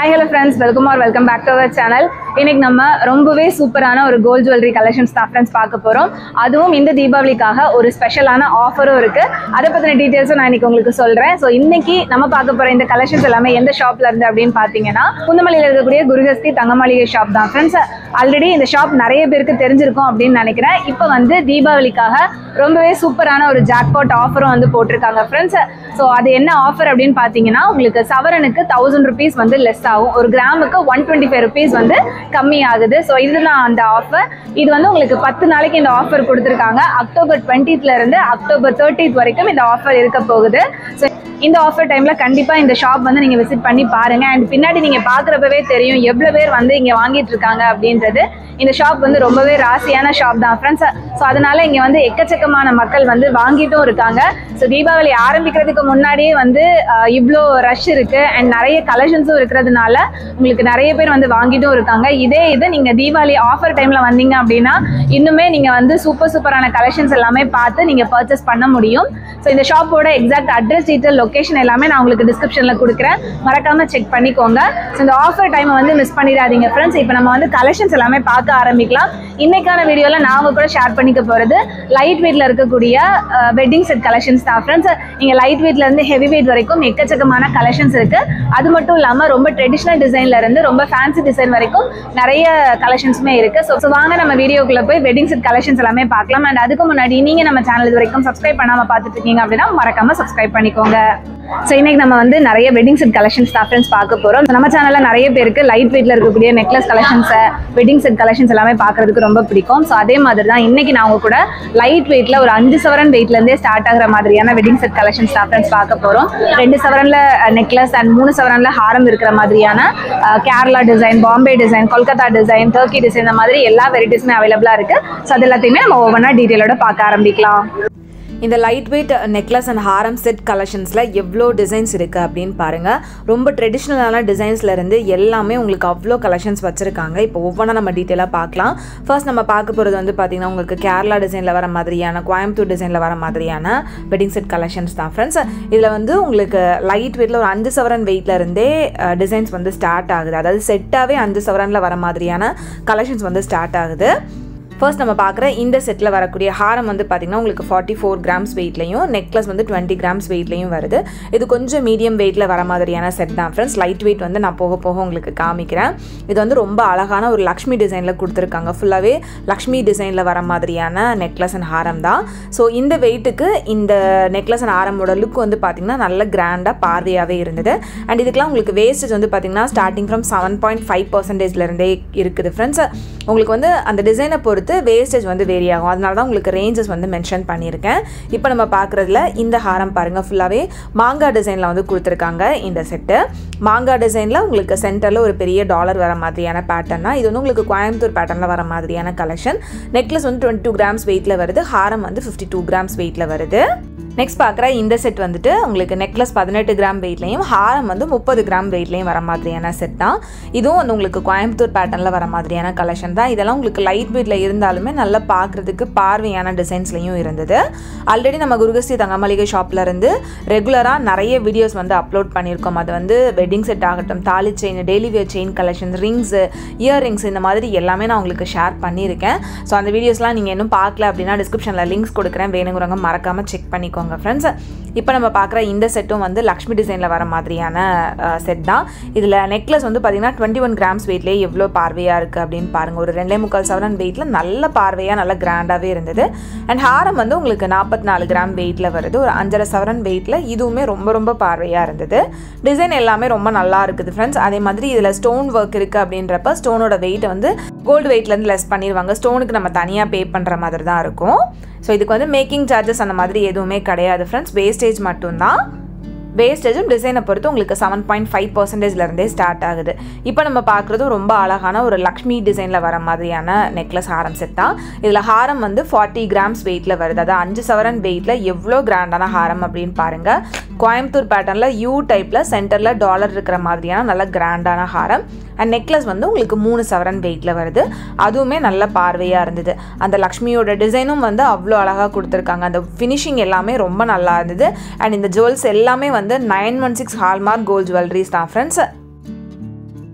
Hi hello friends, welcome back to our channel. இன்னைக்கு நம்ம ரொம்பவே சூப்பரான ஒரு கோல்ட் ஜுவல்லரி கலெக்ஷன்ஸ் தான் फ्रेंड्स பார்க்க போறோம். அதுவும் இந்த தீபாவளிக்காக ஒரு ஸ்பெஷலான ஆஃபரும் இருக்கு. அத பத்தின டீடைல்ஸ் நான் இன்னைக்கு உங்களுக்கு சொல்றேன். சோ இன்னைக்கு நம்ம பார்க்க போற இந்த கலெக்ஷன்ஸ் எல்லாமே எந்த ஷாப்ல இருந்து அப்படினு பாத்தீங்கன்னா பூனமல்லியில இருக்கக்கூடிய குருஹஸ்தி தங்கமாளிகை ஷாப் தான் फ्रेंड्स. ஆல்ரெடி இந்த ஷாப் நிறைய பேருக்கு தெரிஞ்சிருக்கும் அப்படினு நினைக்கிறேன். இப்போ வந்து தீபாவளிக்காக ரொம்பவே சூப்பரான ஒரு ஜாக்பாட் ஆஃபரும் வந்து போட்டுருக்காங்க फ्रेंड्स. சோ அது என்ன ஆஃபர் அப்படினு பாத்தீங்கன்னா உங்களுக்கு சவரனுக்கு 1000 rupees வந்து லெஸ் ஆகும். ஒரு கிராமுக்கு 125 rupees வந்து கம்மி ஆகுது. சோ இதுதான் அந்த ஆஃபர். இது வந்து உங்களுக்கு 10 நாளைக்கு இந்த ஆஃபர் கொடுத்திருக்காங்க. அக்டோபர் 20th ல இருந்து அக்டோபர் 30th வரைக்கும் இந்த ஆஃபர் இருக்க போகுது. சோ இந்த ஆஃபர் டைம்ல கண்டிப்பா இந்த ஷாப் வந்து நீங்க விசிட் பண்ணி பாருங்க. அண்ட் பின்னாடி நீங்க பாக்குறப்பவே தெரியும் எவ்வளவு பேர் வந்து இங்க வாங்கிட்டு இருக்காங்க அப்படின்றது. இந்த ஷாப் வந்து ரொம்பவே ராசியான ஷாப் தான் ஃப்ரெண்ட்ஸ். ஸோ அதனால இங்க வந்து எக்கச்சக்கமான மக்கள் வந்து வாங்கிட்டும் இருக்காங்க. ஸோ தீபாவளி ஆரம்பிக்கிறதுக்கு முன்னாடியே வந்து இவ்வளோ ரஷ் இருக்கு அண்ட் நிறைய கலெக்ஷன்ஸும் இருக்கிறதுனால உங்களுக்கு நிறைய பேர் வந்து வாங்கிட்டும் இருக்காங்க. இதே இது நீங்க தீபாவளி ஆஃபர் டைம்ல வந்தீங்க அப்படின்னா இன்னுமே நீங்க வந்து சூப்பரான கலெக்ஷன்ஸ் எல்லாமே பார்த்து நீங்க பர்ச்சேஸ் பண்ண முடியும். ஸோ இந்த ஷாப்போட எக்ஸாக்ட் அட்ரஸ் டீட்டெயில் லொகேஷன் எல்லாமே நான் உங்களுக்கு டிஸ்கிரிப்ஷன்ல கொடுக்குறேன். மறக்காம செக் பண்ணிக்கோங்க. ஸோ இந்த ஆஃபர் டைமை வந்து மிஸ் பண்ணிடாதீங்க ஃப்ரெண்ட்ஸ். இப்போ நம்ம வந்து கலெக்ஷன்ஸ் எல்லாமே பார்க்க ஆரம்பிக்கலாம். இன்னைக்கான வீடியோல நான் உங்க கூட ஷேர் பண்ணிக்க போறது லைட் வெயிட்ல இருக்கக்கூடிய வெட்டிங் செட் கலெக்ஷன்ஸ் தான் ஃப்ரெண்ட்ஸ். நீங்க லைட் வெயிட்ல இருந்து ஹெவி வெயிட் வரைக்கும் எக்கச்சக்கமான கலெக்ஷன்ஸ் இருக்கு. அது மட்டும் இல்லாம ரொம்ப ட்ரெடிஷனல் டிசைன்ல இருந்து ரொம்ப ஃபேன்சி டிசைன் வரைக்கும் நிறைய கலெக்ஷன்ஸுமே இருக்கு. ஸோ வாங்க நம்ம வீடியோக்குள்ள போய் வெட்டிங் செட் கலெக்ஷன்ஸ் எல்லாமே பார்க்கலாம். அண்ட் அதுக்கு முன்னாடி நீங்க நம்ம சேனல் இது வரைக்கும் சப்ஸ்கிரைப் பண்ணாம பார்த்துட்டு இருக்கீங்க அப்படின்னா மறக்காம சப்ஸ்கிரைப் பண்ணிக்கோங்க. ஸோ இன்னைக்கு நம்ம வந்து நிறைய வெட்டிங் செட் கலெக்ஷன்ஸ் தான் ஃப்ரெண்ட்ஸ் பார்க்க போறோம். நம்ம சேனல்ல நிறைய பேருக்கு லைட் வெயிட்ல இருக்கக்கூடிய necklace collections, wedding set collections எல்லாமே பார்க்கறதுக்கு ரொம்ப பிடிக்கும். ஸோ அதே மாதிரி தான் இன்னைக்கு நான் உங்க கூட லைட் வெயிட்ல ஒரு 5 சவரன் வெயிட்ல இருந்தே ஸ்டார்ட் ஆகிற மாதிரியான வெட்டிங் செட் கலெக்ஷன்ஸ் தான் ஃப்ரெண்ட்ஸ் பார்க்க போறோம். 2 சவரன்ல நெக்லஸ் அண்ட் 3 சவரன்ல ஹாரம் இருக்கிற மாதிரியான Kerala design, Bombay design, Kolkata design, Turkey design இந்த மாதிரி எல்லா வெரைட்டிஸுமே அவைலபிளா இருக்கு. ஸோ அது எல்லாத்தையுமே நம்ம ஒவ்வொன்றா டீட்டெயிலோட பார்க்க ஆரம்பிக்கலாம். இந்த லைட் வெயிட் நெக்லஸ் அண்ட் ஹாரம் செட் கலெக்ஷன்ஸில் எவ்வளோ டிசைன்ஸ் இருக்குது அப்படின்னு பாருங்கள். ரொம்ப ட்ரெடிஷ்னலான டிசைன்ஸ்லேருந்து எல்லாமே உங்களுக்கு அவ்வளோ கலெக்ஷன்ஸ் வச்சுருக்காங்க. இப்போ ஒவ்வொன்றா நம்ம டீட்டெயிலாக பார்க்கலாம். ஃபர்ஸ்ட் நம்ம பார்க்க போகிறது வந்து பார்த்திங்கன்னா உங்களுக்கு கேரளா டிசைனில் வர மாதிரியான, கோயம்புத்தூர் டிசைனில் வர மாதிரியான வெட்டிங் செட் கலெக்ஷன்ஸ் தான் ஃப்ரெண்ட்ஸ். இதில் வந்து உங்களுக்கு லைட் வெயிட்டில் ஒரு 5 சவரன் வெயிட்லேருந்தே டிசைன்ஸ் வந்து ஸ்டார்ட் ஆகுது. அதாவது செட்டாகவே 5 சவரனில் வர மாதிரியான கலெக்ஷன்ஸ் வந்து ஸ்டார்ட் ஆகுது. ஃபர்ஸ்ட் நம்ம பார்க்குற இந்த செட்டில் வரக்கூடிய ஹாரம் வந்து பார்த்திங்கன்னா உங்களுக்கு 44 grams வெயிட்லையும், நெக்லஸ் வந்து 20 grams வெயிட்லையும் வருது. இது கொஞ்சம் மீடியம் வெயிட்டில் வர மாதிரியான செட் தான் ஃப்ரெண்ட்ஸ். லைட் வெயிட் வந்து நான் போக போக உங்களுக்கு காமிக்கிறேன். இது வந்து ரொம்ப அழகான ஒரு லக்ஷ்மி டிசைனில் கொடுத்துருக்காங்க. ஃபுல்லாகவே லக்ஷ்மி டிசைனில் வர மாதிரியான நெக்லஸ் அண்ட் ஹாரம் தான். ஸோ இந்த வெயிட்டுக்கு இந்த நெக்லஸ் அண்ட் ஹாரமோட லுக் வந்து பார்த்திங்கன்னா நல்ல கிராண்டாக பார்வையாகவே இருந்தது. அண்ட் இதுக்கெலாம் உங்களுக்கு வேஸ்டேஜ் வந்து பார்த்திங்கன்னா ஸ்டார்டிங் ஃப்ரம் 7.5%லேருந்தே இருக்குது ஃப்ரெண்ட்ஸ். உங்களுக்கு வந்து அந்த டிசைனை பொறுத்து வேஸ்டேஜ் வந்து வேரி ஆகும். அதனால தான் உங்களுக்கு ரேஞ்சஸ் வந்து மென்ஷன் பண்ணியிருக்கேன். இப்போ நம்ம பார்க்குறதுல இந்த ஹாரம் பாருங்கள், ஃபுல்லாகவே மாங்காய் டிசைனில் வந்து கொடுத்துருக்காங்க. இந்த செட்டு மாங்காய் டிசைனில் உங்களுக்கு சென்டரில் ஒரு பெரிய டாலர் வர மாதிரியான பேட்டர்னா, இது வந்து உங்களுக்கு கோயம்புத்தூர் பேட்டர்னில் வர மாதிரியான கலெக்ஷன். நெக்லஸ் வந்து 22 grams வெயிட்டில் வருது, ஹாரம் வந்து 52 grams வெயிட்டில் வருது. நெக்ஸ்ட் பார்க்குற இந்த செட் வந்துட்டு உங்களுக்கு நெக்லஸ் 18 gram வெயிட்லையும், ஹாரம் வந்து 30 gram வெயிட்லையும் வர மாதிரியான செட் தான். இதுவும் வந்து உங்களுக்கு கோயம்புத்தூர் பேட்டர்னில் வர மாதிரியான கலெக்ஷன் தான். இதெல்லாம் உங்களுக்கு லைட் வெயிட்டில் இருந்தாலுமே நல்லா பார்க்குறதுக்கு பார்வையான டிசைன்ஸ்லையும் இருந்தது. ஆல்ரெடி நம்ம குருஹஸ்தி தங்கமளிகை ஷாப்பில் இருந்து ரெகுலராக நிறைய வீடியோஸ் வந்து அப்லோட் பண்ணியிருக்கோம். அது வந்து வெட்டிங் செட் ஆகட்டும், தாலி chain, daily wear chain collection, rings, earrings இந்த மாதிரி எல்லாமே நான் உங்களுக்கு ஷேர் பண்ணியிருக்கேன். ஸோ அந்த வீடியோஸ்லாம் நீங்கள் இன்னும் பார்க்கல அப்படின்னா டிஸ்கிரிப்ஷனில் லிங்க்ஸ் கொடுக்குறேன், வேணுங்கிறவங்க மறக்காமல் செக் பண்ணிக்கோங்க ஃப்ரெண்ட்ஸ். இப்போ நம்ம பார்க்குற இந்த செட்டும் வந்து லக்ஷ்மி டிசைனில் வர மாதிரியான செட் தான். இதில் நெக்லஸ் வந்து பார்த்திங்கன்னா 21 grams வெயிட்லேயே எவ்வளோ பார்வையாக இருக்குது அப்படின்னு பாருங்கள். ஒரு 2.25 சவரன் வெயிட்டில் நல்ல பார்வையாக நல்ல கிராண்டாகவே இருந்தது. அண்ட் ஹாரம் வந்து உங்களுக்கு 44 gram வெயிட்டில் வருது. ஒரு 5.5 சவரன் வெயிட்டில் இதுவுமே ரொம்ப பார்வையாக இருந்தது. டிசைன் எல்லாமே ரொம்ப நல்லா இருக்குது ஃப்ரெண்ட்ஸ். அதே மாதிரி இதில் ஸ்டோன் ஒர்க் இருக்குது அப்படின்றப்ப ஸ்டோனோட வெயிட்டை வந்து கோல்டு வெயிட்லேருந்து லெஸ் பண்ணிடுவாங்க. ஸ்டோனுக்கு நம்ம தனியாக பே பண்ணுற மாதிரி தான் இருக்கும். ஸோ இதுக்கு வந்து மேக்கிங் சார்ஜஸ் அந்த மாதிரி எதுவுமே கிடையாது ஃப்ரெண்ட்ஸ். வேஸ்டேஜ் மட்டும்தான். வேஸ்டேஜும் டிசைனை பொறுத்து உங்களுக்கு 7.5%லேருந்தே ஸ்டார்ட் ஆகுது. இப்போ நம்ம பார்க்குறதும் ரொம்ப அழகான ஒரு லக்ஷ்மி டிசைனில் வர மாதிரியான நெக்லஸ் ஹாரம் செட் தான். இதில் ஹாரம் வந்து 40 grams வெயிட்டில் வருது. அதாவது 5 சவரன் வெயிட்டில் எவ்வளோ கிராண்டான ஹாரம் அப்படின்னு பாருங்கள். கோயம்புத்தூர் பேட்டர்னில் யூ டைப்பில் சென்டரில் டாலர் இருக்கிற மாதிரியான நல்ல கிராண்டான ஹாரம். அண்ட் நெக்லஸ் வந்து உங்களுக்கு 3 சவரன் வெயிட்டில் வருது. அதுவுமே நல்ல பார்வையாக இருந்தது. அந்த லக்ஷ்மியோட டிசைனும் வந்து அவ்வளோ அழகாக கொடுத்துருக்காங்க. அந்த ஃபினிஷிங் எல்லாமே ரொம்ப நல்லா இருந்தது. அண்ட் இந்த ஜுவல்ஸ் எல்லாமே வந்து 916 ஹால்மார்க் கோல்ட் ஜுவல்லரிஸ் தான் ஃப்ரெண்ட்ஸ்.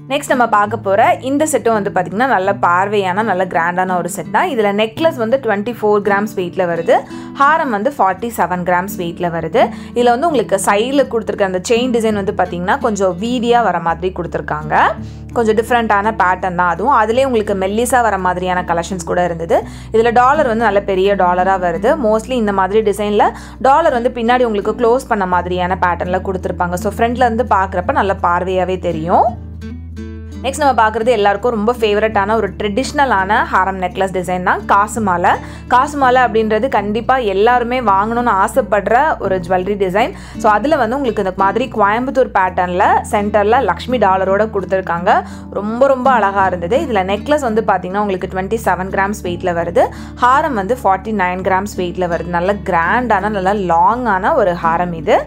நெக்ஸ்ட் நம்ம பார்க்க போகிற இந்த செட்டும் வந்து பார்த்திங்கன்னா நல்ல பார்வையான நல்ல கிராண்டான ஒரு செட் தான். இதில் நெக்லஸ் வந்து 24 கிராம்ஸ் வெயிட்டில் வருது, ஹாரம் வந்து 47 கிராம்ஸ் வெயிட்டில் வருது. இதில் வந்து உங்களுக்கு சைடில் கொடுத்துருக்க அந்த செயின் டிசைன் வந்து பார்த்திங்கன்னா கொஞ்சம் வீதியாக வர மாதிரி கொடுத்துருக்காங்க. கொஞ்சம் டிஃப்ரெண்ட்டான பேட்டர்ன் தான் அதுவும். அதிலே உங்களுக்கு மெல்லிஸாக வர மாதிரியான கலெக்ஷன்ஸ் கூட இருந்தது. இதில் டாலர் வந்து நல்ல பெரிய டாலராக வருது. மோஸ்ட்லி இந்த மாதிரி டிசைனில் டாலர் வந்து பின்னாடி உங்களுக்கு க்ளோஸ் பண்ண மாதிரியான பேட்டர்னில் கொடுத்துருப்பாங்க. ஸோ ஃப்ரண்ட்ல இருந்து பார்க்குறப்ப நல்ல பார்வையாகவே தெரியும். நெக்ஸ்ட் நம்ம பார்க்குறது எல்லாருக்கும் ரொம்ப ஃபேவரட்டான ஒரு ட்ரெடிஷ்னலான ஹாரம் நெக்லஸ் டிசைன் தான் காசு மாலை. காசு மாலை அப்படின்றது கண்டிப்பாக எல்லாருமே வாங்கணும்னு ஆசைப்படுற ஒரு ஜுவல்லரி டிசைன். ஸோ அதில் வந்து உங்களுக்கு இந்த மாதிரி கோயம்புத்தூர் பேட்டர்னில் சென்டரில் லக்ஷ்மி டாலரோட கொடுத்துருக்காங்க. ரொம்ப ரொம்ப அழகாக இருந்தது. இதில் நெக்லஸ் வந்து பார்த்திங்கன்னா உங்களுக்கு 27 கிராம்ஸ் வெயிட்டில் வருது, ஹாரம் வந்து 49 கிராம்ஸ் வெயிட்டில் வருது. நல்ல கிராண்டான நல்ல லாங்கான ஒரு ஹாரம் இது.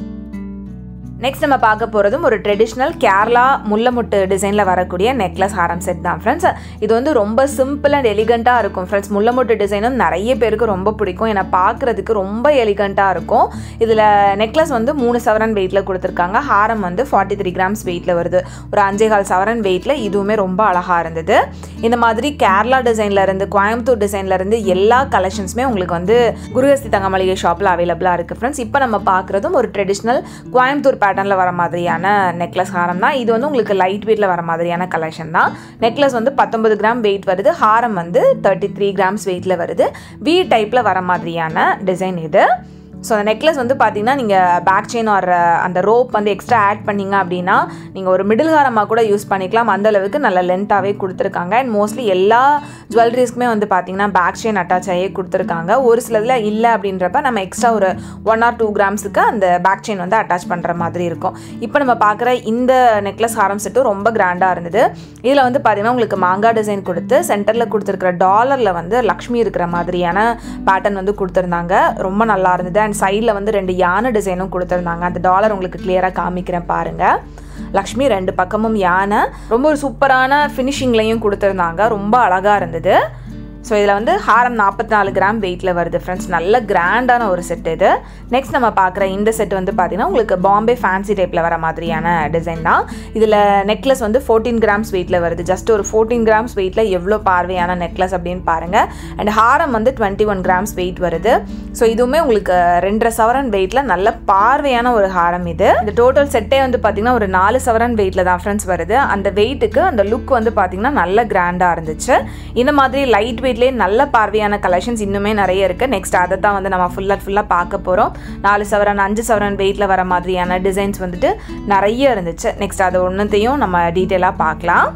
நெக்ஸ்ட் நம்ம பார்க்க போகிறதும் ஒரு ட்ரெடிஷ்னல் கேரளா முல்லைமுட்டு டிசைனில் வரக்கூடிய நெக்லஸ் ஹாரம் செட் தான் ஃப்ரெண்ட்ஸ். இது வந்து ரொம்ப சிம்பிள் அண்ட் எலிகண்ட்டாக இருக்கும் ஃப்ரெண்ட்ஸ். முல்லைமுட்டு டிசைனும் நிறைய பேருக்கு ரொம்ப பிடிக்கும், ஏன்னா பார்க்குறதுக்கு ரொம்ப எலிகண்ட்டாக இருக்கும். இதில் நெக்லஸ் வந்து 3 சவரன் வெயிட்டில் கொடுத்துருக்காங்க, ஹாரம் வந்து 43 கிராம்ஸ் வெயிட்டில் வருது. ஒரு 5.25 சவரன் வெயிட்டில் இதுவுமே ரொம்ப அழகாக இருந்தது. இந்த மாதிரி கேரளா டிசைன்லேருந்து கோயம்புத்தூர் டிசைன்லேருந்து எல்லா கலெக்ஷன்ஸுமே உங்களுக்கு வந்து குருஹஸ்தி தங்கமளிகை ஷாப்பில் அவைலபிளாக இருக்குது ஃப்ரெண்ட்ஸ். இப்போ நம்ம பார்க்குறதும் ஒரு ட்ரெடிஷ்னல் கோயம்புத்தூர் பேட்டர்னில் வர மாதிரியான நெக்லஸ் ஹாரம் தான். இது வந்து உங்களுக்கு லைட் வெயிட்டில் வர மாதிரியான கலெக்ஷன் தான். நெக்லஸ் வந்து 19 கிராம் வெயிட் வருது, ஹாரம் வந்து 33 கிராம்ஸ் வெயிட்டில் வருது. வி டைப்பில் வர மாதிரியான டிசைன் இது. ஸோ அந்த நெக்லஸ் வந்து பார்த்திங்கன்னா நீங்கள் பேக் செயின் ஆர் அந்த ரோப் வந்து எக்ஸ்ட்ரா ஆட் பண்ணிங்க அப்படின்னா நீங்கள் ஒரு மிடில் ஹாரமாக கூட யூஸ் பண்ணிக்கலாம். அந்தளவுக்கு நல்ல லென்த்தாகவே கொடுத்துருக்காங்க. அண்ட் மோஸ்ட்லி எல்லா ஜுவல்லரிஸ்க்குமே வந்து பார்த்திங்கன்னா பேக் செயின் அட்டாச் ஆகியே கொடுத்துருக்காங்க. ஒரு சிலதில் இல்லை அப்படின்றப்ப நம்ம எக்ஸ்ட்ரா ஒரு 1 or 2 கிராம்ஸுக்கு அந்த பேக் செயின் வந்து அட்டாச் பண்ணுற மாதிரி இருக்கும். இப்போ நம்ம பார்க்குற இந்த நெக்லஸ் ஹாரம் செட்டும் ரொம்ப கிராண்டாக இருந்தது. இதில் வந்து பார்த்திங்கன்னா உங்களுக்கு மாங்காய் டிசைன் கொடுத்து சென்டரில் கொடுத்துருக்கிற டாலரில் வந்து லக்ஷ்மி இருக்கிற மாதிரியான பேட்டர்ன் வந்து கொடுத்துருந்தாங்க. ரொம்ப நல்லா இருந்தது. அண்ட் சைடில் வந்து 2 யானை டிசைனும் கொடுத்துருந்தாங்க. அந்த டாலர் உங்களுக்கு கிளியராக காமிக்கிறேன் பாருங்கள். லக்ஷ்மி 2 பக்கமும் யானை, ரொம்ப ஒரு சூப்பரான ஃபினிஷிங்லையும் கொடுத்துருந்தாங்க. ரொம்ப அழகாக இருந்தது. ஸோ இதில் வந்து ஹாரம் 44 கிராம் வெயிட்டில் வருது ஃப்ரெண்ட்ஸ். நல்ல கிராண்டான ஒரு செட் இது. நெக்ஸ்ட் நம்ம பார்க்குற இந்த செட் வந்து பார்த்திங்கன்னா உங்களுக்கு பாம்பே ஃபேன்சி டைப்பில் வர மாதிரியான டிசைன் தான். இதில் நெக்லஸ் வந்து 14 கிராம்ஸ் வெயிட்டில் வருது. ஜஸ்ட் ஒரு 14 கிராம்ஸ் வெயிட்டில் எவ்வளோ பார்வையான நெக்லஸ் அப்படின்னு பாருங்கள். அண்ட் ஹாரம் வந்து 21 கிராம்ஸ் வெயிட் வருது. ஸோ இதுவுமே உங்களுக்கு 2.5 சவரன் வெயிட்டில் நல்ல பார்வையான ஒரு ஹாரம் இது. இந்த டோட்டல் செட்டே வந்து பார்த்திங்கன்னா ஒரு 4 சவரன் வெயிட்டில் தான் ஃப்ரெண்ட்ஸ் வருது. அந்த வெயிட்டுக்கு அந்த லுக் வந்து பார்த்திங்கன்னா நல்ல கிராண்டாக இருந்துச்சு. இந்த மாதிரி லைட் வெயிட்லேயே நல்ல பார்வையான கலெக்ஷன்ஸ் இன்னுமே நிறைய இருக்குது. நெக்ஸ்ட் அதை தான் வந்து நம்ம ஃபுல்லாக பார்க்க போகிறோம். 4 சவரன் 5 சவரன் வெயிட்டில் வர மாதிரியான டிசைன்ஸ் வந்துட்டு நிறைய இருந்துச்சு. நெக்ஸ்ட் அது ஒன்றுத்தையும் நம்ம டீட்டெயிலாக பார்க்கலாம்.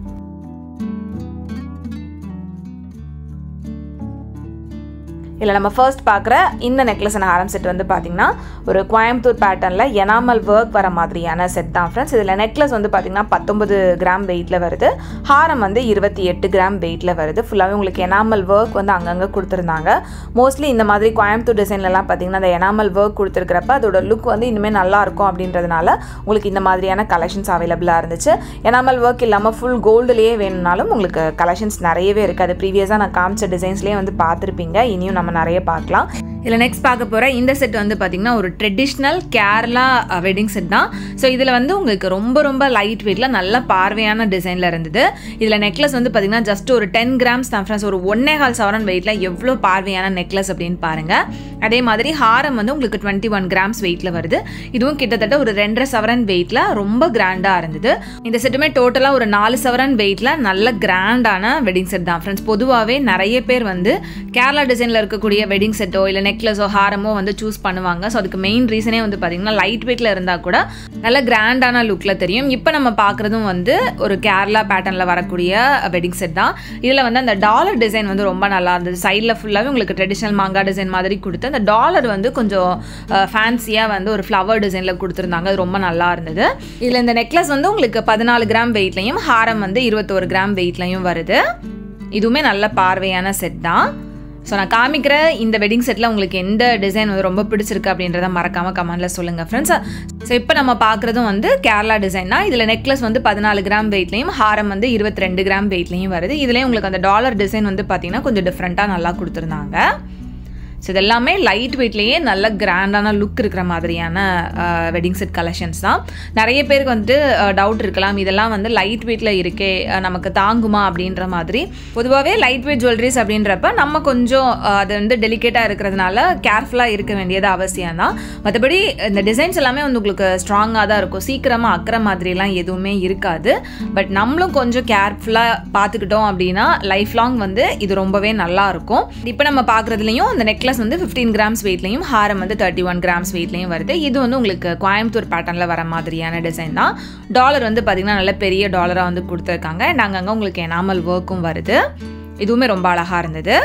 இல்லை நம்ம ஃபர்ஸ்ட் பார்க்குற இந்த நெக்லஸ் அண்ட் ஹாரம் செட் வந்து பார்த்திங்கன்னா ஒரு கோயம்புத்தூர் பேட்டர்னில் எனாமல் ஒர்க் வர மாதிரியான செட் தான் ஃப்ரெண்ட்ஸ். இதில் நெக்லஸ் வந்து பார்த்திங்கன்னா 19 கிராம் வெயிட்டில் வருது, ஹாரம் வந்து 28 கிராம் வெயிட்டில் வருது. ஃபுல்லாகவே உங்களுக்கு எனாமல் ஒர்க் வந்து அங்கங்கே கொடுத்துருந்தாங்க. மோஸ்ட்லி இந்த மாதிரி கோயம்புத்தூர் டிசைன்லலாம் பார்த்திங்கன்னா அந்த எனாமல் ஒர்க் கொடுத்துருக்கிறப்ப அதோட லுக் வந்து இன்னுமே நல்லாயிருக்கும் அப்படின்றதுனால உங்களுக்கு இந்த மாதிரியான கலெக்ஷன்ஸ் அவைலபிளாக இருந்துச்சு. எனாமல் ஒர்க் இல்லாமல் ஃபுல் கோல்டுலேயே வேணும்னாலும் உங்களுக்கு கலெக்ஷன்ஸ் நிறையவே இருக்குது. அது ப்ரீவியஸாக நான் காமிச்ச டிசைன்ஸ்லேயே வந்து பார்த்துருப்பீங்க. இனியும் நம்ம நிறைய பார்க்கலாம். இதில் நெக்ஸ்ட் பார்க்க போகிற இந்த செட் வந்து பார்த்திங்கன்னா ஒரு ட்ரெடிஷ்னல் கேரளா வெட்டிங் செட் தான். ஸோ இதில் வந்து உங்களுக்கு ரொம்ப ரொம்ப லைட் வெயிட்டில் நல்ல பார்வையான டிசைனில் இருந்தது. இதில் நெக்லஸ் வந்து பார்த்திங்கன்னா ஜஸ்ட் ஒரு 10 கிராம்ஸ் தான் ஃப்ரெண்ட்ஸ். ஒரு 1.25 சவரன் வெயிட்டில் எவ்வளோ பார்வையான நெக்லஸ் அப்படின்னு பாருங்கள். அதே மாதிரி ஹாரம் வந்து உங்களுக்கு 21 கிராம்ஸ் வெயிட்டில் வருது. இதுவும் கிட்டத்தட்ட ஒரு 2.5 சவரன் வெயிட்டில் ரொம்ப கிராண்டாக இருந்தது. இந்த செட்டுமே டோட்டலாக ஒரு 4 சவரன் வெயிட்டில் நல்ல கிராண்டான வெட்டிங் செட் தான் ஃப்ரெண்ட்ஸ். பொதுவாகவே நிறைய பேர் வந்து கேரளா டிசைனில் இருக்கக்கூடிய வெட்டிங் செட்டோ இல்லை நெக்லஸோ ஹாரமோ வந்து சூஸ் பண்ணுவாங்க. ஸோ அதுக்கு மெயின் ரீசனே வந்து பார்த்திங்கன்னா லைட் வெயிட்டில் இருந்தால் கூட நல்ல கிராண்டான லுக்கில் தெரியும். இப்போ நம்ம பார்க்குறதும் வந்து ஒரு கேரளா பேட்டர்னில் வரக்கூடிய வெட்டிங் செட் தான். இதில் வந்து அந்த டாலர் டிசைன் வந்து ரொம்ப நல்லா இருந்தது. சைடில் ஃபுல்லாகவே உங்களுக்கு ட்ரெடிஷ்னல் மாங்காய் டிசைன் மாதிரி கொடுத்து அந்த டாலர் வந்து கொஞ்சம் ஃபேன்சியாக வந்து ஒரு ஃப்ளவர் டிசைனில் கொடுத்துருந்தாங்க. அது ரொம்ப நல்லா இருந்தது. இதில் இந்த நெக்லஸ் வந்து உங்களுக்கு 14 கிராம் வெயிட்லையும் ஹாரம் வந்து 21 கிராம் வெயிட்லையும் வருது. இதுவுமே நல்ல பார்வையான செட் தான். ஸோ நான் காமிக்கிற இந்த வெட்டிங் செட்டில் உங்களுக்கு எந்த டிசைன் வந்து ரொம்ப பிடிச்சிருக்கு அப்படின்றத மறக்காமல் கமெண்ட்டில் சொல்லுங்கள் ஃப்ரெண்ட்ஸ். ஸோ இப்போ நம்ம பார்க்குறதும் வந்து கேரளா டிசைன் தான். இதில் நெக்லஸ் வந்து 14 கிராம் வெயிட்லையும் ஹாரம் வந்து 22 கிராம் வெயிட்லையும் வருது. இதுலேயும் உங்களுக்கு அந்த டாலர் டிசைன் வந்து பார்த்திங்கன்னா கொஞ்சம் டிஃப்ரெண்ட்டாக நல்லா கொடுத்துருந்தாங்க. ஸோ இது எல்லாமே லைட் வெயிட்லேயே நல்ல கிராண்டான லுக் இருக்கிற மாதிரியான வெட்டிங் செட் கலெக்ஷன்ஸ் தான். நிறைய பேருக்கு வந்துட்டு டவுட் இருக்கலாம், இதெல்லாம் வந்து லைட் வெயிட்டில் இருக்கே நமக்கு தாங்குமா அப்படின்ற மாதிரி. பொதுவாகவே லைட் வெயிட் ஜுவல்லரிஸ் அப்படின்றப்ப நம்ம கொஞ்சம் அது வந்து டெலிகேட்டாக இருக்கிறதுனால கேர்ஃபுல்லாக இருக்க வேண்டியது அவசியம் தான். மற்றபடி இந்த டிசைன்ஸ் எல்லாமே வந்து உங்களுக்கு ஸ்ட்ராங்காக தான் இருக்கும், சீக்கிரமாக அக்கிற மாதிரிலாம் எதுவுமே இருக்காது. பட் நம்மளும் கொஞ்சம் கேர்ஃபுல்லாக பார்த்துக்கிட்டோம் அப்படின்னா லைஃப் லாங் வந்து இது ரொம்பவே நல்லா இருக்கும். இப்போ நம்ம பார்க்குறதுலையும் இந்த நெக்லஸ் வந்து 15 கிராம்ஸ் வெயிட்லையும் ஹாரம் வந்து 31 கிராம்ஸ் வெயிட்லையும் வருது. இது வந்து உங்களுக்கு கோயம்புத்தூர் பேட்டர்னில் வர மாதிரியான டிசைன் தான். டாலர் வந்து பார்த்தீங்கன்னா நல்ல பெரிய டாலராக வந்து கொடுத்துருக்காங்க. அண்ட் அங்கங்கே உங்களுக்கு எனாமல் ஒர்க்கும் வருது. இதுவுமே ரொம்ப அழகாக இருந்தது.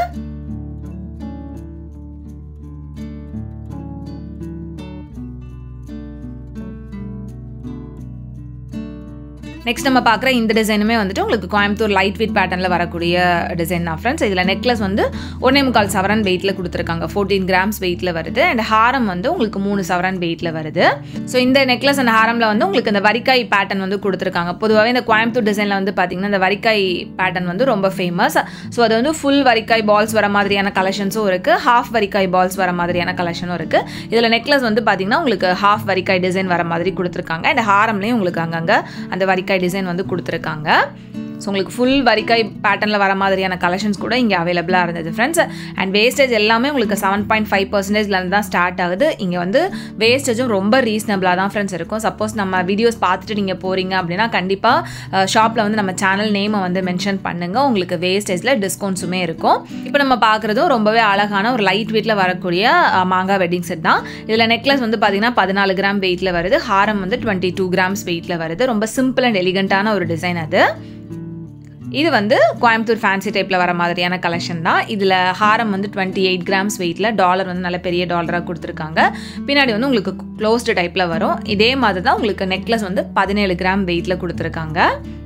நெக்ஸ்ட் நம்ம பார்க்குற இந்த டிசைனுமே வந்துட்டு உங்களுக்கு கோயம்புத்தூர் லைட் வெயிட் பேட்டர்னில் வரக்கூடிய டிசைன் தான் ஃப்ரெண்ட்ஸ். இதில் நெக்லஸ் வந்து 1.25 சவரன் வெயிட்டில் கொடுத்துருக்காங்க, 14 கிராம்ஸ் வெயிட்டில் வருது. அண்ட் ஹாரம் வந்து உங்களுக்கு 3 சவரன் வெயிட்டில் வருது. ஸோ இந்த நெக்லஸ் அண்ட் ஹாரமில் வந்து உங்களுக்கு இந்த வரிக்காய் பேட்டர்ன் வந்து கொடுத்துருக்காங்க. பொதுவாகவே இந்த கோயம்புத்தூர் டிசைனில் வந்து பார்த்தீங்கன்னா இந்த வரிக்காய் பேட்டர்ன் வந்து ரொம்ப ஃபேமஸ். ஸோ அது வந்து ஃபுல் வரிக்காய் பால்ஸ் வர மாதிரியான கலெக்ஷன்ஸும் இருக்குது, ஹாஃப் வரிக்காய் பால்ஸ் வர மாதிரியான கலெக்ஷனும் இருக்குது. இதில் நெக்லஸ் வந்து பார்த்தீங்கன்னா உங்களுக்கு ஹாஃப் வரிக்காய் டிசைன் வர மாதிரி கொடுத்துருக்காங்க. அண்ட் ஹாரம்லேயும் உங்களுக்கு அங்கங்கே அந்த வரிக்காய் டிசைன் வந்து கொடுத்துருக்காங்க. ஸோ உங்களுக்கு ஃபுல் வரிக்காய் பேட்டர்னில் வர மாதிரியான கலெக்ஷன்ஸ் கூட இங்கே அவைலபிளாக இருந்தது ஃப்ரெண்ட்ஸ். அண்ட் வேஸ்டேஜ் எல்லாமே உங்களுக்கு 7.5% தான் ஸ்டார்ட் ஆகுது. இங்கே வந்து வேஸ்டேஜும் ரொம்ப ரீசனபிளாக தான் ஃப்ரெண்ட்ஸ் இருக்கும். சப்போஸ் நம்ம வீடியோஸ் பார்த்துட்டு நீங்கள் போகிறீங்க அப்படின்னா கண்டிப்பாக ஷாப்பில் வந்து நம்ம சேனல் நேமை வந்து மென்ஷன் பண்ணுங்கள், உங்களுக்கு வேஸ்டேஜில் டிஸ்கவுண்ட்ஸுமே இருக்கும். இப்போ நம்ம பார்க்குறதும் ரொம்பவே அழகான ஒரு லைட் வெயிட்டில் வரக்கூடிய மாங்காய் வெட்டிங் செட் தான். இதில் நெக்லஸ் வந்து பார்த்தீங்கன்னா 14 கிராம் வெயிட்டில் வருது, ஹாரம் வந்து 22 கிராம்ஸ் வெயிட்டில் வருது. ரொம்ப சிம்பிள் அண்ட் எலிகண்டான ஒரு டிசைன் அது. இது வந்து கோயம்புத்தூர் ஃபேன்சி டைப்பில் வர மாதிரியான கலெக்ஷன் தான். இதில் ஹாரம் வந்து 28 கிராம்ஸ் வெயிட்டில், டாலர் வந்து நல்ல பெரிய டாலராக கொடுத்துருக்காங்க. பின்னாடி வந்து உங்களுக்கு க்ளோஸ்டு டைப்பில் வரும். இதே மாதிரி தான் உங்களுக்கு நெக்லஸ் வந்து 17 கிராம் வெயிட்டில் கொடுத்துருக்காங்க.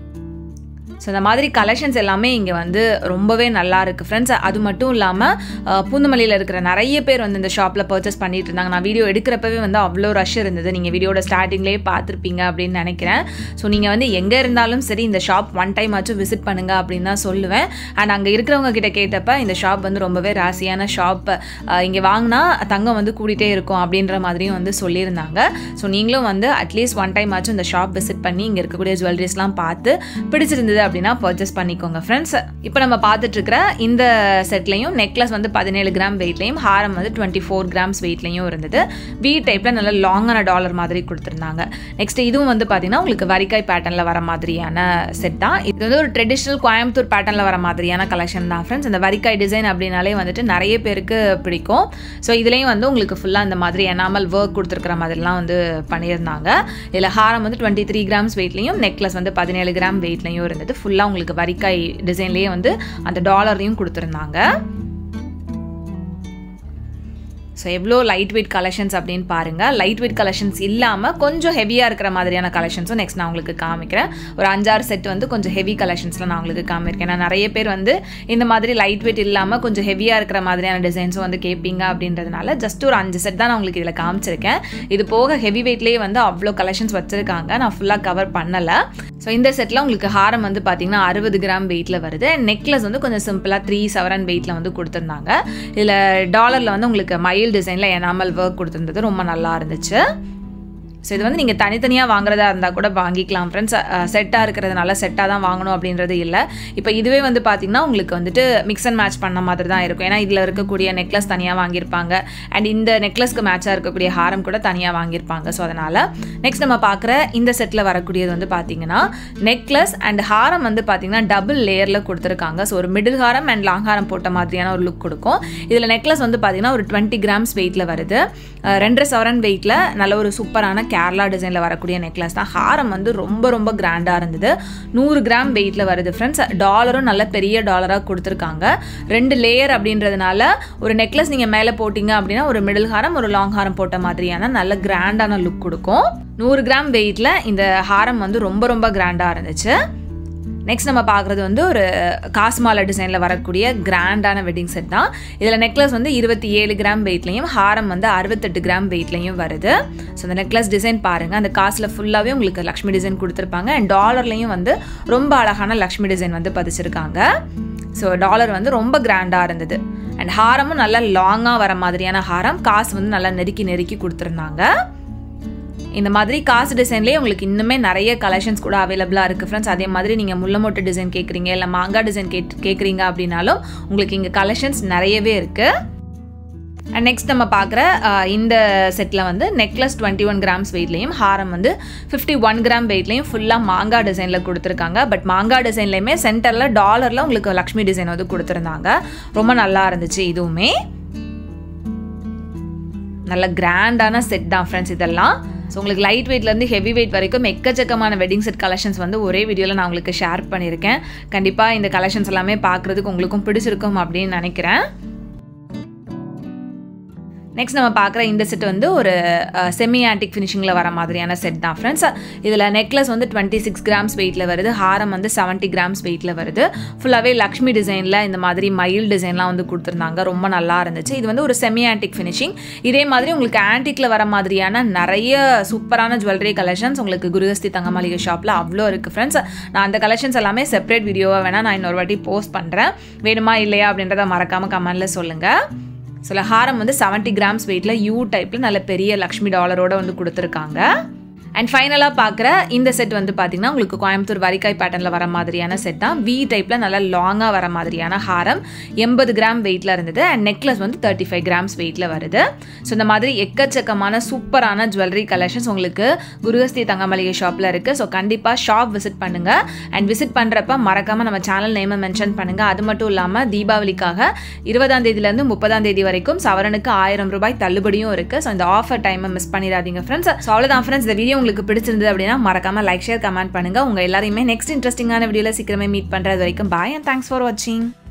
ஸோ இந்த மாதிரி கலெக்ஷன்ஸ் எல்லாமே இங்கே வந்து ரொம்பவே நல்லா இருக்குது ஃப்ரெண்ட்ஸ். அது மட்டும் இல்லாமல் பூந்தமல்லியில் இருக்கிற நிறைய பேர் வந்து இந்த ஷாப்பில் பர்ச்சேஸ் பண்ணிட்டு இருந்தாங்க. நான் வீடியோ எடுக்கிறப்பவே வந்து அவ்வளோ ரஷ் இருந்தது, நீங்கள் வீடியோட ஸ்டார்டிங்லேயே பார்த்துருப்பீங்க அப்படின்னு நினைக்கிறேன். ஸோ நீங்கள் வந்து எங்கே இருந்தாலும் சரி இந்த ஷாப் ஒன் டைம் ஆச்சும் விசிட் பண்ணுங்கள் அப்படின்னு தான் சொல்லுவேன். அண்ட் அங்கே இருக்கிறவங்க கிட்ட கேட்டப்ப இந்த ஷாப் வந்து ரொம்பவே ராசியான ஷாப், இங்கே வாங்கினா தங்கம் வந்து கூட்டிகிட்டே இருக்கும் அப்படின்ற மாதிரியும் வந்து சொல்லியிருந்தாங்க. ஸோ நீங்களும் வந்து அட்லீஸ்ட் ஒன் டைம் ஆச்சும் இந்த ஷாப் விசிட் பண்ணி இங்கே இருக்கக்கூடிய ஜுவல்லரிஸ்லாம் பார்த்து பிடிச்சிருந்தது அப்படின்னா பர்ச்சேஸ் பண்ணிக்கோங்க ஃப்ரெண்ட்ஸ். இப்போ நம்ம பார்த்துட்டு இருக்கிற இந்த செட்லையும் நெக்லஸ் வந்து 17 கிராம் வெயிட்லையும் ஹாரம் வந்து 24 கிராம்ஸ் வெயிட்லையும் இருந்தது. வி டைப்பில் நல்ல லாங்கான டாலர் மாதிரி கொடுத்துருந்தாங்க. நெக்ஸ்ட் இதுவும் வந்து பார்த்தீங்கன்னா உங்களுக்கு வரிக்காய் பேட்டர்னில் வர மாதிரியான செட் தான். இது வந்து ஒரு ட்ரெடிஷ்னல் கோயம்புத்தூர் பேட்டர்னில் வர மாதிரியான கலெக்ஷன் தான் ஃப்ரெண்ட்ஸ். இந்த வரிக்காய் டிசைன் அப்படின்னாலே வந்துட்டு நிறைய பேருக்கு பிடிக்கும். ஸோ இதுலேயும் வந்து உங்களுக்கு ஃபுல்லாக இந்த மாதிரி எனாமல் ஒர்க் கொடுத்துருக்கிற மாதிரிலாம் வந்து பண்ணியிருந்தாங்க. இதில் ஹாரம் வந்து 23 கிராம்ஸ் வெயிட்லையும் நெக்லஸ் வந்து 17 கிராம் வெயிட்லையும் இருந்தது. ஃபுல்லாக உங்களுக்கு வரிக்காய் டிசைன்லேயே வந்து அந்த டாலரையும் கொடுத்துருந்தாங்க. ஸோ எவ்வளோ லைட் வெயிட் கலெக்ஷன்ஸ் அப்படின்னு பாருங்கள். லைட் வெயிட் கலெக்ஷன்ஸ் இல்லாமல் கொஞ்சம் ஹெவியாக இருக்கிற மாதிரியான கலெக்ஷன்ஸும் நெக்ஸ்ட் நான் உங்களுக்கு காமிக்கிறேன். ஒரு 5-6 செட் வந்து கொஞ்சம் ஹெவி கலெக்ஷன்ஸில் நான் உங்களுக்கு காமிக்கிறேன். ஏன்னா நிறைய பேர் வந்து இந்த மாதிரி லைட் வெயிட் இல்லாமல் கொஞ்சம் ஹெவியாக இருக்கிற மாதிரியான டிசைன்ஸும் வந்து கேட்பீங்க அப்படின்றதுனால ஜஸ்ட் ஒரு 5 செட் தான் நான் உங்களுக்கு இதில் காமிச்சிருக்கேன். இது போக ஹெவி வெயிட்லேயே வந்து அவ்வளோ கலெக்ஷன்ஸ் வச்சுருக்காங்க, நான் ஃபுல்லாக கவர் பண்ணலை. ஸோ இந்த செட்டில் உங்களுக்கு ஹாரம் வந்து பார்த்தீங்கன்னா 60 கிராம் வெயிட்டில் வருது. நெக்லஸ் வந்து கொஞ்சம் சிம்பிளாக 3 சவரன் வெயிட்டில் வந்து கொடுத்துருந்தாங்க. இதில் டாலரில் வந்து உங்களுக்கு மயில் டிசைனில் எனாமல் ஒர்க் கொடுத்துருந்தது, ரொம்ப நல்லா இருந்துச்சு. ஸோ இது வந்து நீங்கள் தனித்தனியாக வாங்குறதா இருந்தால் கூட வாங்கிக்கலாம் ஃப்ரெண்ட்ஸ். செட்டாக இருக்கிறதுனால செட்டாக தான் வாங்கணும் அப்படின்றது இல்லை. இப்போ இதுவே வந்து பார்த்திங்கன்னா உங்களுக்கு வந்துட்டு மிக்ஸ் அண்ட் மேட்ச் பண்ண மாதிரி தான் இருக்கும். ஏன்னா இதில் இருக்கக்கூடிய நெக்லஸ் தனியாக வாங்கியிருப்பாங்க, அண்ட் இந்த நெக்லஸ்க்கு மேட்சாக இருக்கக்கூடிய ஹாரம் கூட தனியாக வாங்கியிருப்பாங்க. ஸோ அதனால் நெக்ஸ்ட் நம்ம பார்க்குற இந்த செட்டில் வரக்கூடியது வந்து பார்த்திங்கன்னா நெக்லஸ் அண்ட் ஹாரம் வந்து பார்த்திங்கன்னா டபுள் லேயரில் கொடுத்துருக்காங்க. ஸோ ஒரு மிடில் ஹாரம் அண்ட் லாங் ஹாரம் போட்ட மாதிரியான ஒரு லுக் கொடுக்கும். இதில் நெக்லஸ் வந்து பார்த்திங்கன்னா ஒரு 20 கிராம்ஸ் வெயிட்டில் வருது. 2.5 சவரன் வெயிட்டில் நல்ல ஒரு சூப்பரான கேரளா டிசைனில் வரக்கூடிய நெக்லஸ் தான். ஹாரம் வந்து ரொம்ப ரொம்ப கிராண்டாக இருந்தது. 100 கிராம் வெயிட்டில் வருது ஃப்ரெண்ட்ஸ். டாலரும் நல்ல பெரிய டாலராக கொடுத்துருக்காங்க. 2 லேயர் அப்படின்றதுனால ஒரு நெக்லஸ் நீங்கள் மேலே போட்டிங்க அப்படின்னா ஒரு மிடில் ஹாரம் ஒரு லாங் ஹாரம் போட்ட மாதிரியான நல்ல கிராண்டான லுக் கொடுக்கும். 100 கிராம் வெயிட்டில் இந்த ஹாரம் வந்து ரொம்ப ரொம்ப கிராண்டாக இருந்துச்சு. நெக்ஸ்ட் நம்ம பார்க்குறது வந்து ஒரு காசுமாலை டிசைனில் வரக்கூடிய கிராண்டான வெட்டிங் செட் தான். இதில் நெக்லஸ் வந்து 27 கிராம் வெயிட்லையும் ஹாரம் வந்து 68 கிராம் வெயிட்லையும் வருது. ஸோ அந்த நெக்லஸ் டிசைன் பாருங்கள், அந்த காசில் ஃபுல்லாகவே உங்களுக்கு லக்ஷ்மி டிசைன் கொடுத்துருப்பாங்க. அண்ட் டாலர்லையும் வந்து ரொம்ப அழகான லக்ஷ்மி டிசைன் வந்து பதிச்சிருக்காங்க. ஸோ டாலர் வந்து ரொம்ப கிராண்டாக இருந்தது. அண்ட் ஹாரமும் நல்லா லாங்காக வர மாதிரியான ஹாரம், காசு வந்து நல்லா நெருக்கி கொடுத்துருந்தாங்க. இந்த மாதிரி காசு டிசைன்லேயே உங்களுக்கு இன்னுமே நிறைய கலெக்ஷன்ஸ் கூட அவைலபிளாக இருக்குது ஃப்ரெண்ட்ஸ். அதே மாதிரி நீங்கள் முள்ளமொட்டு டிசைன் கேட்குறீங்க இல்லை மாங்காய் டிசைன் கேட்குறீங்க அப்படின்னாலும் உங்களுக்கு இங்கே கலெக்ஷன்ஸ் நிறையவே இருக்குது. அண்ட் நெக்ஸ்ட் நம்ம பார்க்குற இந்த செட்டில் வந்து நெக்லஸ் 21 கிராம்ஸ் வெயிட்லேயும் ஹாரம் வந்து 51 கிராம் வெயிட்லேயும் ஃபுல்லாக மாங்காய் டிசைனில் கொடுத்துருக்காங்க. பட் மாங்காய் டிசைன்லேயுமே சென்டரில் டாலரில் உங்களுக்கு லக்ஷ்மி டிசைன் வந்து கொடுத்துருந்தாங்க. ரொம்ப நல்லா இருந்துச்சு. இதுவுமே நல்ல கிராண்டான செட் தான் ஃப்ரெண்ட்ஸ் இதெல்லாம். ஸோ உங்களுக்கு லைட் வெயிட்லேருந்து ஹெவி வெயிட் வரைக்கும் எக்கச்சக்கமான வெட்டிங் செட் கலெக்ஷன்ஸ் வந்து ஒரே வீடியோவில் நான் உங்களுக்கு ஷேர் பண்ணியிருக்கேன். கண்டிப்பாக இந்த கலெக்ஷன்ஸ் எல்லாமே பார்க்குறதுக்கு உங்களுக்கும் பிடிச்சிருக்கும் அப்படின்னு நினைக்கிறேன். நெக்ஸ்ட் நம்ம பார்க்குற இந்த செட் வந்து ஒரு செமி ஆன்டிக் ஃபினிஷிங்கில் வர மாதிரியான செட் தான் ஃப்ரெண்ட்ஸ். இதில் நெக்லஸ் வந்து 26 கிராம்ஸ் வெயிட்டில் வருது, ஹாரம் வந்து 70 கிராம்ஸ் வெயிட்டில் வருது. ஃபுல்லாகவே லக்ஷ்மி டிசைனில் இந்த மாதிரி மயில் டிசைன்லாம் வந்து கொடுத்துருந்தாங்க. ரொம்ப நல்லா இருந்துச்சு. இது வந்து ஒரு செமி ஆன்டிக் ஃபினிஷிங். இதே மாதிரி உங்களுக்கு ஆன்டிக்கில் வர மாதிரியான நிறைய சூப்பரான ஜுவல்லரி கலெக்ஷன்ஸ் உங்களுக்கு குருஹஸ்தி தங்கமாளிகை ஷாப்பில் அவ்வளோ இருக்குது ஃப்ரெண்ட்ஸ். நான் அந்த கலெக்ஷன்ஸ் எல்லாமே செப்பரேட் வீடியோவாக வேணால் நான் இன்னொரு வாட்டி போஸ்ட் பண்ணுறேன். வேணுமா இல்லையா அப்படின்றத மறக்காமல் கமெண்டில் சொல்லுங்கள். ஸோ ஹாரம் வந்து 70 கிராம்ஸ் வெயிட்டில் யூ டைப்பில் நல்ல பெரிய லக்ஷ்மி டாலரோட வந்து கொடுத்துருக்காங்க. அண்ட் ஃபைனலாக பார்க்குற இந்த செட் வந்து பார்த்திங்கன்னா உங்களுக்கு கோயம்புத்தூர் வரிக்காய் பேட்டர்னில் வர மாதிரியான செட் தான். வி டைப்பில் நல்லா லாங்காக வர மாதிரியான ஹாரம் 80 கிராம் வெயிட்டில் இருந்தது. அண்ட் நெக்லஸ் வந்து 35 கிராம்ஸ் வெயிட்டில் வருது. ஸோ இந்த மாதிரி எக்கச்சக்கமான சூப்பரான ஜுவல்லரி கலெக்ஷன்ஸ் உங்களுக்கு குருஹஸ்தி தங்கமளிகை ஷாப்பில் இருக்குது. ஸோ கண்டிப்பாக ஷாப் விசிட் பண்ணுங்கள். அண்ட் விசிட் பண்ணுறப்ப மறக்காமல் நம்ம சேனல் நேமை மென்ஷன் பண்ணுங்கள். அது மட்டும் இல்லாமல் தீபாவளிக்காக 20ஆம் தேதியிலேருந்து 30ஆம் தேதி வரைக்கும் சவரனுக்கு 1000 ரூபாய் தள்ளுபடியும் இருக்குது. ஸோ இந்த ஆஃபர் டைமை மிஸ் பண்ணிடாதீங்க ஃப்ரெண்ட்ஸ். ஸோ அவ்வளோதான் ஃப்ரெண்ட்ஸ். இந்த வீடியோ உங்களுக்கு பிடிச்சிருந்தது அப்படின்னா மறக்காம லைக் ஷேர் கமெண்ட் பண்ணுங்க. உங்க எல்லாரையுமே நெக்ஸ்ட் இன்ட்ரெஸ்டிங்கான வீடியோல சீக்கிரமே மீட் பண்றது வரைக்கும் பாய் அண்ட் தேங்க்ஸ் ஃபார் வாட்சிங்.